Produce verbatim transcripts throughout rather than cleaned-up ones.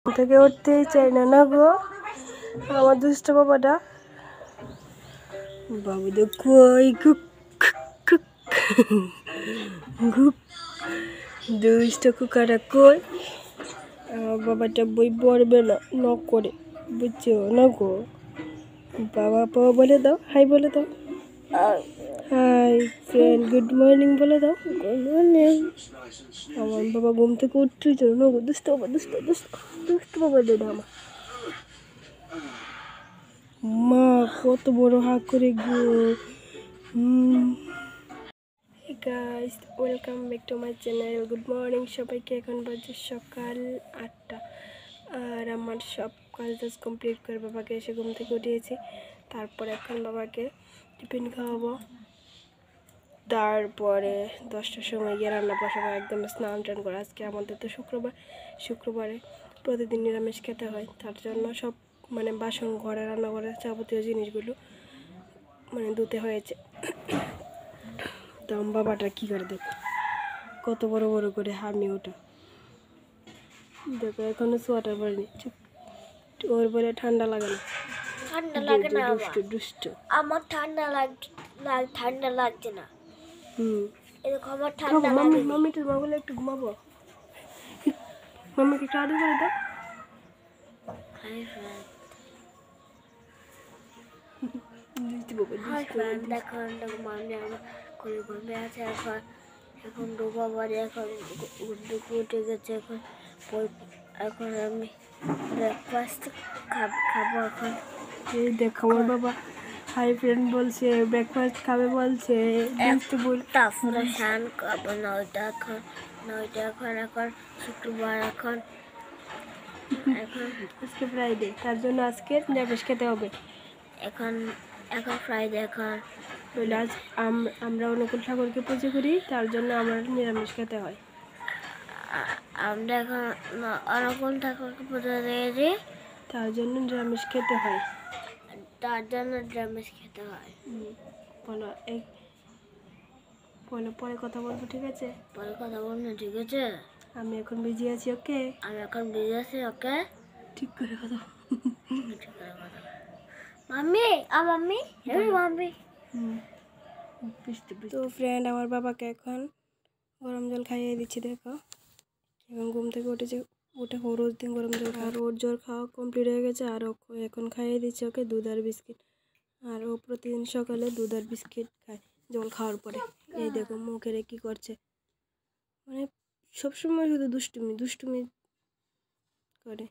থেকে উঠতেই চাই না না গো আমার দুষ্ট বাবাটা বাবু দেখো ওই গুক গুক গুক দুষ্ট কুকাটা কই আমার বাবাটা বই পড়বে না ন করে বুঝছো না গো বাবা বাবা বলে দাও হাই বলে দাও হাই ফ্রেন্ড গুড মর্নিং বলে দাও গুড মর্নিং আমার বাবা ঘুম থেকে উঠতেই চাই না গো দুষ্ট বাবা দুষ্ট দুষ্ট দুষ্ট বাবা দাদা আমার মা কত বড় হাত করে go guys welcome back to my channel good morning সবাইকে এখন বাজে সকাল আটটা আর আমার সব কাজ টাজ কমপ্লিট করে বাবাকে এসে ঘুম থেকে উঠিয়েছি তারপরে এখন বাবাকে টিফিন খাওয়াবো তারপরে দশটার সময় গিয়ে রান্না বসাবো একদম স্নান টান করে আজকে আমাদের তো শুক্রবার শুক্রবারে প্রতিদিন নিরামিষ খেতে হয় তার জন্য সব মানে বাসন ঘরে রান্না করে যাবতীয় জিনিসগুলো মানে ধুতে হয়েছে তো আমার বাবাটা কী করে দেখো কত বড় বড় করে হামি ওটা দেখো এখনো সোয়াটার পরে নিচ্ছে ওর বলে ঠান্ডা লাগে না ঠান্ডা লাগে না দুষ্ট দুষ্ট আমার ঠান্ডা লাগছে ঠান্ডা লাগছে না হুম এরকম আমার ঠান্ডা মাম্মি লাগে মাম্মি তোর মা বলে একটু ঘুমাবো মাম্মিকে একটু আদর করে দাও হাই ফ্রেন্ড দুষ্টু বাবা হাই ফ্রেন্ড দেখো মাম্মি আমার করে ঘুমিয়ে আছে এখন এখন ডোবা বাড়ি এখন দুপুর উঠে গেছে এখন এখন আমি ব্রেকফাস্ট খাবো এখন এই দেখো আমার বাবা হাই ফ্রেন্ড বলছে ব্রেকফাস্ট খাবে বলছে দুষ্টু বল তারপরে স্নান করবো নয়টা এখন নয়টা এখন এখন শুক্রবার এখন এখন আজকে ফ্রাইডে তার জন্য আজকে নিরামিষ খেতে হবে এখন এখন ফ্রাইডে এখন বলে আজ আমরা অনুকূল ঠাকুরকে পুজো করি তার জন্য আমার নিরামিষ খেতে হয় আমরা এখন অনুকূল ঠাকুরকে পুজো দিয়েছি তার জন্য নিরামিষ খেতে হয় তার জন্য নিরামিষ খেতে হয় বলো এই বলো পরে কথা বলবো ঠিক আছে পরে কথা বলবো ঠিক আছে আমি এখন বিজি আছি ওকে আমি এখন বিজি আছি ওকে ঠিক করে কথা ঠিক করে কথা মাম্মি আ মাম্মি এই মাম্মি হুম তো ফ্রেন্ড আমার বাবাকে এখন গরম জল খাইয়ে দিচ্ছি দেখো এবং ঘুম থেকে উঠেছে উঠে রোজ দিন গরম জল খাওয়া আর ওর জল খাওয়া কমপ্লিট হয়ে গেছে আর এখন খাইয়ে দিচ্ছে ওকে দুধ আর বিস্কিট আর ও প্রতিদিন সকালে দুধ আর বিস্কিট খায় জল খাওয়ার পরে এই দেখো মুখেরে কি করছে মানে সবসময় শুধু দুষ্টুমি দুষ্টুমি করে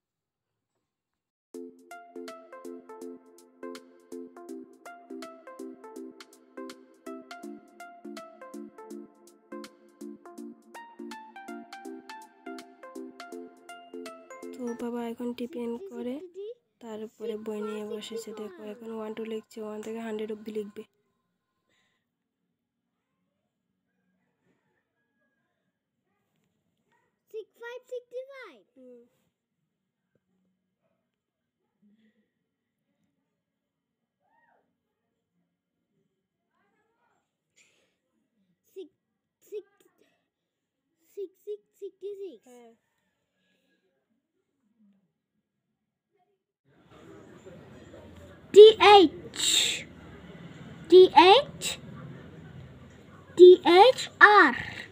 তো বাবা এখন টিফিন করে তারপরে বই নিয়ে বসেছে দেখো এখন ওয়ান টু লিখছে ওয়ান থেকে হান্ড্রেড অব্দি লিখবে হ্যাঁ T H T H T H R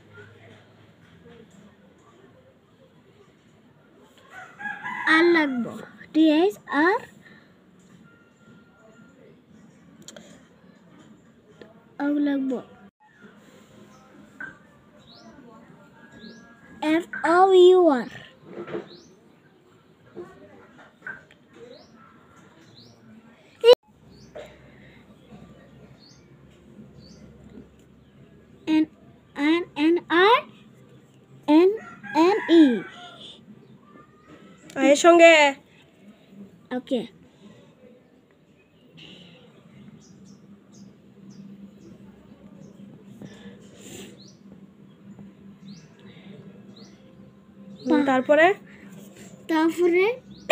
আর লাগবো T H R আর লাগবো F O U R N N N R N N E এর সঙ্গে ওকে তারপরে তারপরে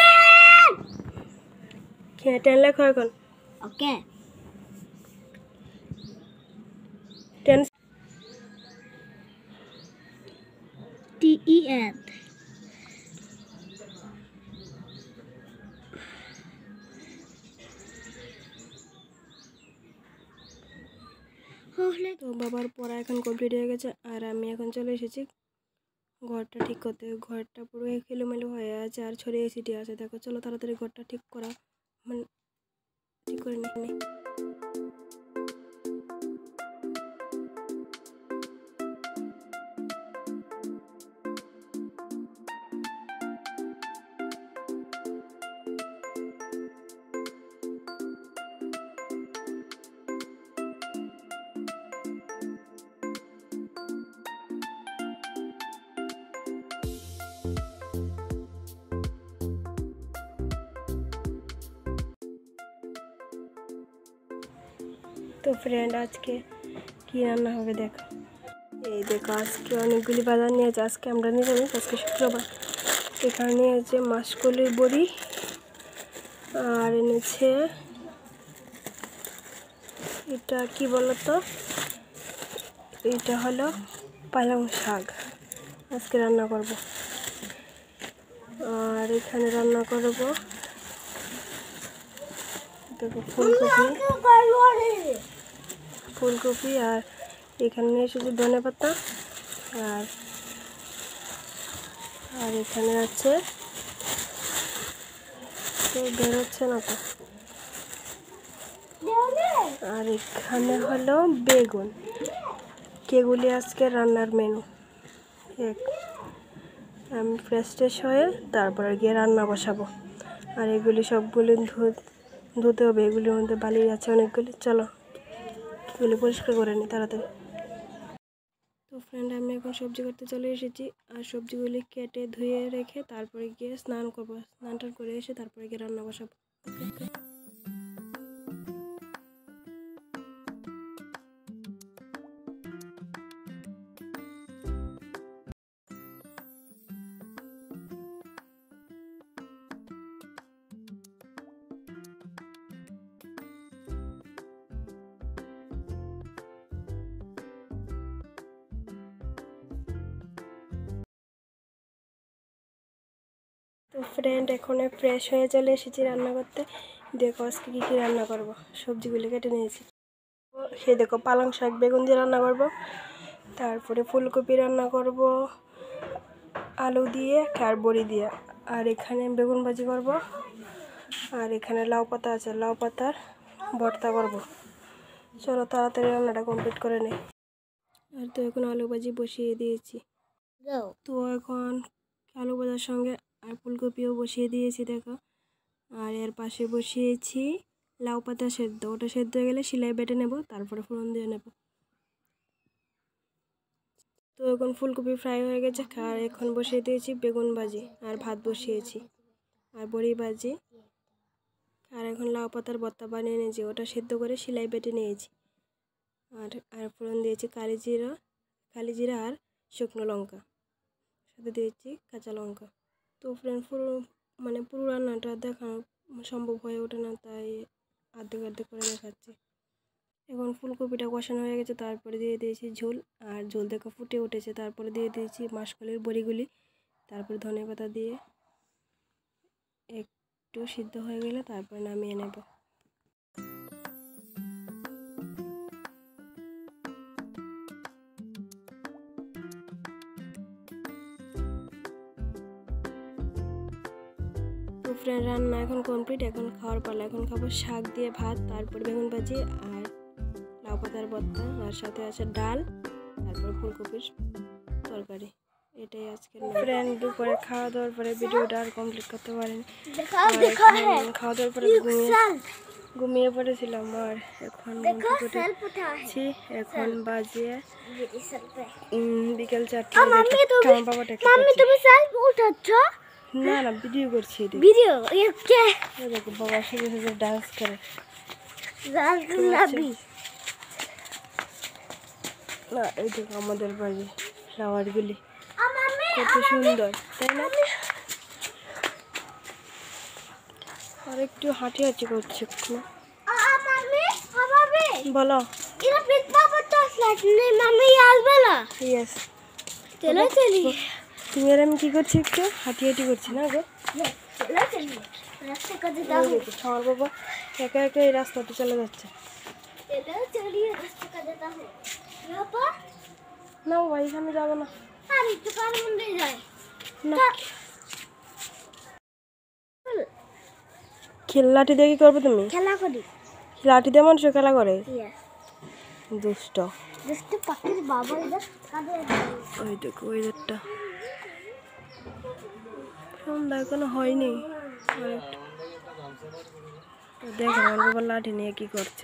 খেয়ে টেন লেখো এখন okay ten T E N তো বাবার পড়া এখন কমপ্লিট হয়ে গেছে, আর আমি এখন চলে এসেছি ঘরটা ঠিক করতে। ঘরটা পুরো এলোমেলো হয়ে আছে আর ছড়িয়ে ছিটিয়ে আছে। দেখো, চলো তাড়াতাড়ি ঘরটা ঠিক করা মানে ঠিক করে নিই। তো ফ্রেন্ড, আজকে কি রান্না হবে দেখো। এই দেখো, আজকে অনেকগুলি বাজার নিয়েছে। আজকে আমরা নিরামিষ, আজকে শুক্রবার। এখানে নিয়েছে মাসকলির বড়ি, আর এনেছে এটা কি বলতো, এটা হলো পালং শাক আজকে রান্না করব। আর এখানে রান্না করব দেখো ফুলকপি ফুলকপি আর এখানে নিয়ে এসেছে ধনে পাতা, আর আর এখানে আছে তো বেরোচ্ছে না তো, আর এখানে হলো বেগুন। কেগুলি আজকে রান্নার মেনু। এক আমি ফ্রেশ ট্রেশ হয়ে তারপরে গিয়ে রান্না বসাবো। আর এগুলি সবগুলি ধুতে হবে, এগুলির মধ্যে বালি আছে অনেকগুলি। চলো এগুলি পরিষ্কার করে নিই তাড়াতাড়ি। তো ফ্রেন্ড, আমি এখন সবজি কাটতে চলে এসেছি, আর সবজিগুলি কেটে ধুয়ে রেখে তারপরে গিয়ে স্নান করবো। স্নান টান করে এসে তারপরে গিয়ে রান্না বসাবো। তো ফ্রেন্ড, এখন ফ্রেশ হয়ে চলে এসেছি রান্না করতে। দেখো আজকে কী কী রান্না করব। সবজিগুলো কেটে নিয়েছি। সে দেখো, পালং শাক বেগুন দিয়ে রান্না করব, তারপরে ফুলকপি রান্না করব আলু দিয়ে আর বড়ি দিয়ে, আর এখানে বেগুন ভাজি করব, আর এখানে লাউ পাতা আছে, লাউ পাতার ভর্তা করব। চলো তাড়াতাড়ি রান্নাটা কমপ্লিট করে নেই। আর তো এখন আলু ভাজি বসিয়ে দিয়েছি। তো এখন আলু ভাজার সঙ্গে আর ফুলকপিও বসিয়ে দিয়েছি দেখো। আর এর পাশে বসিয়েছি লাউ পাতা সেদ্ধ। ওটা সেদ্ধ হয়ে গেলে শিলাই বেটে নেব, তারপরে ফোড়ন দিয়ে নেব। তো এখন ফুলকপি ফ্রাই হয়ে গেছে, আর এখন বসিয়ে দিয়েছি বেগুন ভাজি, আর ভাত বসিয়েছি, আর বড়ি ভাজি। আর এখন লাউ পাতার ভর্তা বানিয়ে নিয়েছি, ওটা সেদ্ধ করে শিলাই বেটে নিয়েছি। আর আর ফোড়ন দিয়েছি কালি জিরা কালি জিরা আর শুকনো লঙ্কা, সাথে দিয়েছি কাঁচা লঙ্কা। তো ফ্রেন্ড, পুরো মানে পুরো রান্নাটা দেখানো সম্ভব হয়ে ওঠে না, তাই আর্ধেক আর্ধেক করে দেখাচ্ছি। এখন ফুলকপিটা কষানো হয়ে গেছে, তারপরে দিয়ে দিয়েছি ঝোল, আর ঝোল দেখো ফুটে উঠেছে। তারপরে দিয়ে দিয়েছি মাসকলির বড়িগুলি, তারপরে ধনে পাতা দিয়ে একটু সিদ্ধ হয়ে গেলে তারপরে নামিয়ে নেব। তো ফ্রেন্ড, রান্না এখন কমপ্লিট। এখন খাওয়ার পালা। এখন খাবো শাক দিয়ে ভাত, তারপরে বেগুন ভাজি আর লাউ পাতার ভর্তা, আর সাথে আছে ডাল, তারপর ফুলকপির তরকারি। এটাই আজকে ফ্রেন্ড। দুপুরে খাওয়া দাওয়ার পরে ভিডিওটা আর কমপ্লিট করতে পারিনি। খাওয়া দাওয়ার পরে ঘুমিয়ে ঘুমিয়ে পড়েছিলাম, আর এখন উঠেছি। এখন বাজে বিকেল চারটে। আমার বাবাটা না না ভিডিও করছি, ভিডিও দেখো বাবা সাথে সাথে ডান্স করে। না এই দেখো আমাদের বাড়ি ফ্লাওয়ারগুলি কত সুন্দর, তাই না? আর একটু হাঁটি হাঁটি করছে। বলো তুমি আর আমি কি করছি, একটু হাঁটি হাঁটি করছি না গো। আমার বাবা একা একা এই রাস্তাতে চলে যাচ্ছে। चलो चलिए रास्ते का देता हूँ यहाँ पर না ভাই এখানে যাবো না अरे तो काल मंदिर जाए না খেলনাটি দিয়ে কি করবে তুমি खेला करी লাঠি দিয়ে মানুষ খেলা করে यस দুষ্ট जस्ट पक्की बाबा इधर कादे ওই দেখো ওয়েদারটা সন্ধ্যা এখনো হয়নি অনেকটা। তো দেখো আমার বাবা লাঠি নিয়ে কি করছে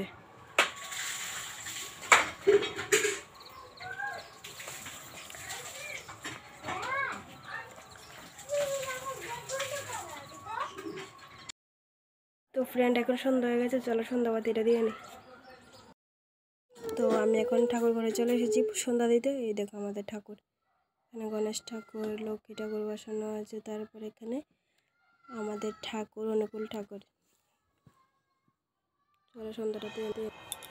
তো ফ্রেন্ড এখন সন্ধ্যা হয়ে গেছে, চলো সন্ধ্যাবাতিটা দিয়ে নি। তো আমি এখন ঠাকুর ঘরে চলে এসেছি সন্ধ্যা দিতে। এই দেখো আমাদের ঠাকুর, এখানে গণেশ ঠাকুর, লক্ষ্মী ঠাকুর বসানো আছে, তারপরে এখানে আমাদের ঠাকুর অনুকূল ঠাকুর। চলো সন্ধ্যাটা দিয়ে দিয়ে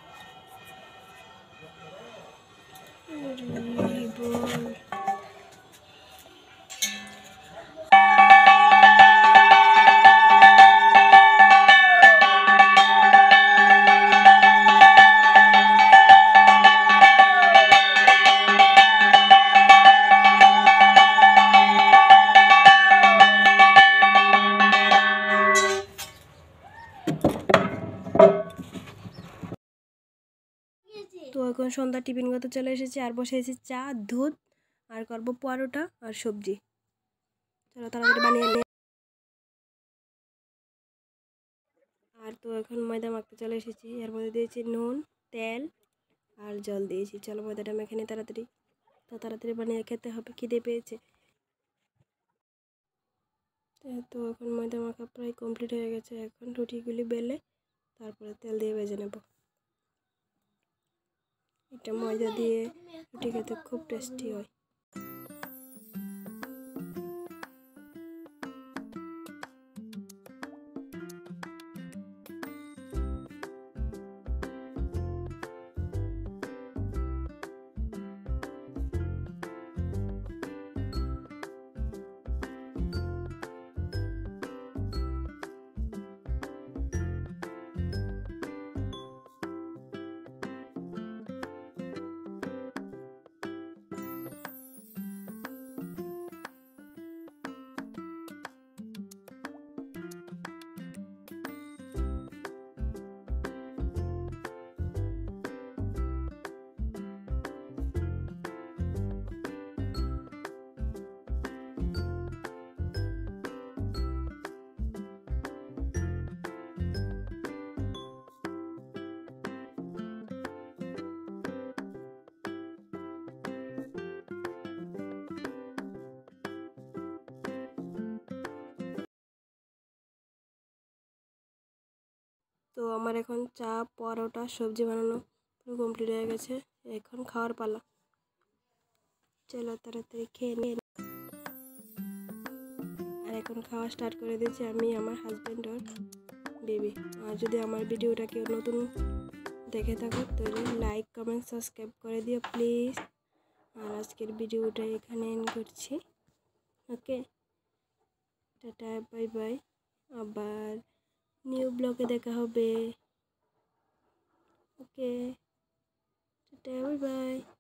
তো এখন সন্ধ্যা টিফিন করতে চলে এসেছি আর বসেছি চা, দুধ আর করবো পরোটা আর সবজি। চলো তাড়াতাড়ি বানিয়ে নিয়ে। আর তো এখন ময়দা মাখতে চলে এসেছি, এর মধ্যে দিয়েছি নুন, তেল আর জল দিয়েছি। চলো ময়দাটা মেখে নিই তাড়াতাড়ি, তো তাড়াতাড়ি বানিয়ে খেতে হবে, খিদে পেয়েছে। তো এখন ময়দা মাখা প্রায় কমপ্লিট হয়ে গেছে, এখন রুটিগুলি বেলে তারপরে তেল দিয়ে ভেজে নেব। এটা ময়দা দিয়ে রুটি খেতে খুব টেস্টি হয়। তো আমার এখন চা, পরোটা, সবজি বানানো পুরো কমপ্লিট হয়ে গেছে, এখন খাওয়ার পালা। চলো তাড়াতাড়ি খেয়ে নিয়ে। আর এখন খাওয়া স্টার্ট করে দিয়েছি আমি, আমার হাজব্যান্ড আর বেবি। আর যদি আমার ভিডিওটা কেউ নতুন দেখে থাকো তাহলে লাইক, কমেন্ট, সাবস্ক্রাইব করে দিও প্লিজ। আর আজকের ভিডিওটা এখানে এন্ড করছি। ওকে, টাটা, বাই বাই, আবার নিউ ব্লগে দেখা হবে। Okay, tata, bye by.